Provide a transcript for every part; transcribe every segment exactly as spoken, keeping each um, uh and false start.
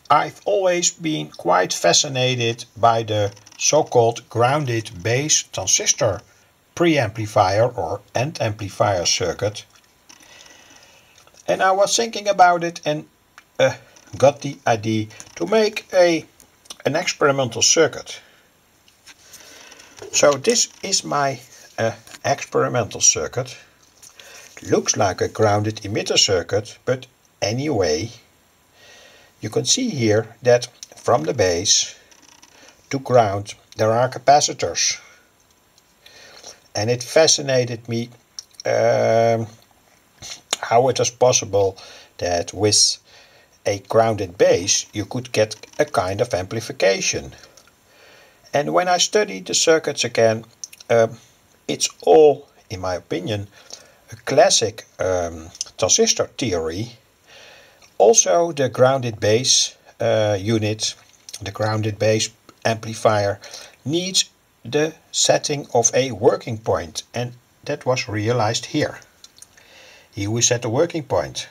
I've always been quite fascinated by the so-called grounded base transistor preamplifier or end amplifier circuit. And I was thinking about it and uh, got the idea to make a an experimental circuit. So this is my uh, experimental circuit. Looks like a grounded emitter circuit, but anyway, you can see here that from the base to ground there are capacitors. And it fascinated me um, how it is possible that with a grounded base you could get a kind of amplification. And when I studied the circuits again, um, it's all, in my opinion, a classic um, transistor theory. Also the grounded base uh, unit, the grounded base amplifier, needs the setting of a working point, and that was realized here. Here we set a working point,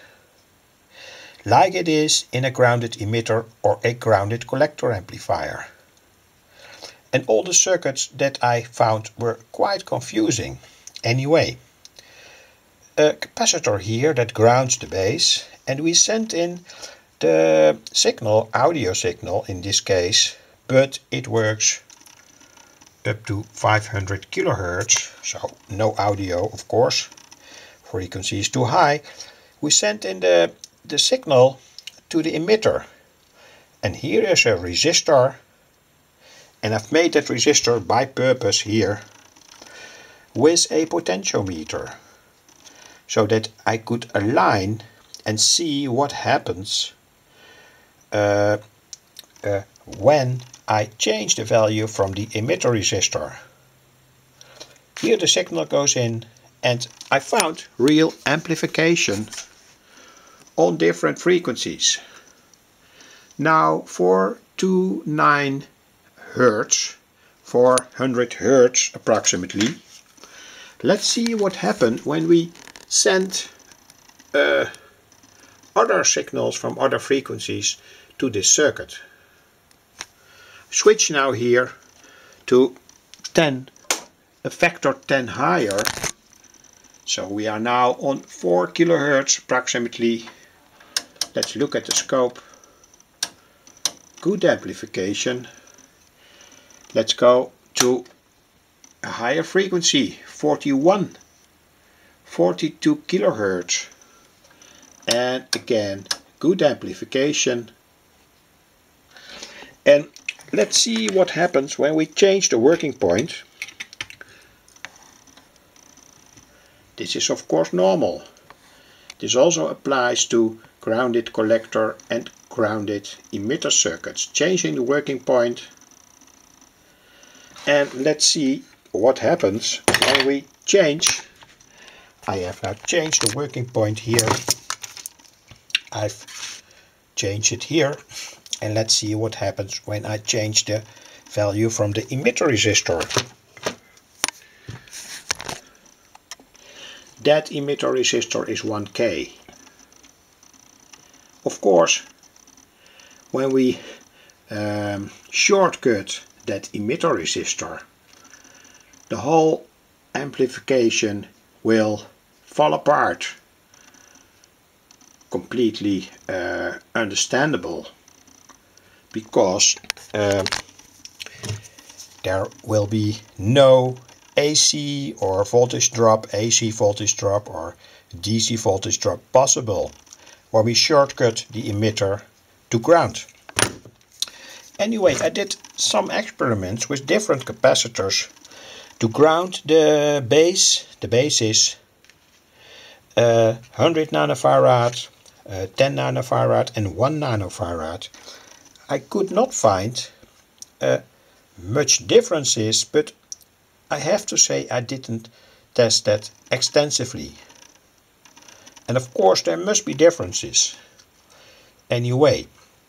like it is in a grounded emitter or a grounded collector amplifier. And all the circuits that I found were quite confusing. Anyway, a capacitor here that grounds the base, and we sent in the signal, audio signal in this case, but it works up to five hundred kilohertz, so no audio of course, frequency is too high. We sent in the, the signal to the emitter, and here is a resistor, and I've made that resistor by purpose here with a potentiometer, so that I could align and see what happens uh, uh, when I change the value from the emitter resistor. Here the signal goes in, and I found real amplification on different frequencies. Now four twenty-nine hertz, four hundred hertz approximately. Let's see what happened when we send uh, other signals from other frequencies to this circuit. Switch now here to ten, a factor ten higher. So we are now on four kilohertz approximately. Let's look at the scope. Good amplification. Let's go to a higher frequency, forty-one, forty-two kilohertz. And again, good amplification. And let's see what happens when we change the working point. This is of course normal. This also applies to grounded collector and grounded emitter circuits. Changing the working point. And let's see what happens when we change. I have now changed the working point here. I've changed it here. And let's see what happens when I change the value from the emitter resistor. That emitter resistor is one K. Of course, when we um, shortcut that emitter resistor, the whole amplification will fall apart. Completely uh, understandable, because uh, there will be no A C or voltage drop, A C voltage drop or D C voltage drop possible when we shortcut the emitter to ground. Anyway, I did some experiments with different capacitors to ground the base. The base is uh, one hundred nanofarad, uh, ten nanofarad and one nanofarad. I could not find uh, much differences, but I have to say I didn't test that extensively. And of course there must be differences. Anyway,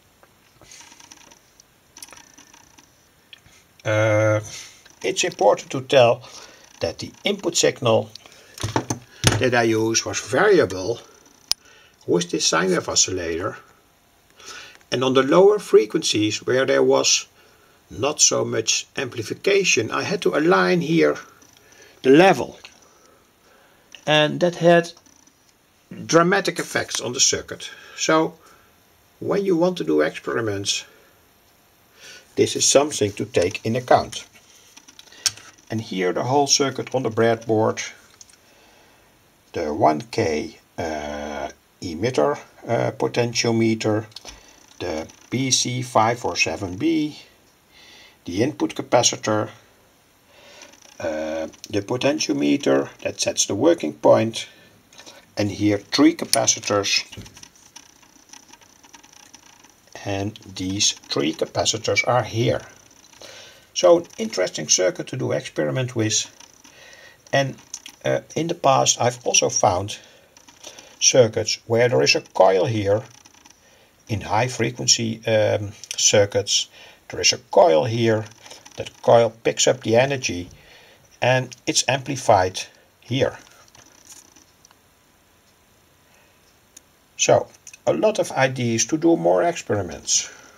uh, it's important to tell that the input signal that I use was variable with this sine wave oscillator. And on the lower frequencies where there was not so much amplification, I had to align here the level. And that had dramatic effects on the circuit. So when you want to do experiments, this is something to take in account. And here the whole circuit on the breadboard, the one K uh, emitter uh, potentiometer, the B C five forty-seven B, the input capacitor, uh, the potentiometer that sets the working point, and here three capacitors. And these three capacitors are here. So an interesting circuit to do experiment with. And uh, in the past I've also found circuits where there is a coil here. In high frequency um, circuits there is a coil here. That coil picks up the energy and it's amplified here. So a lot of ideas to do more experiments.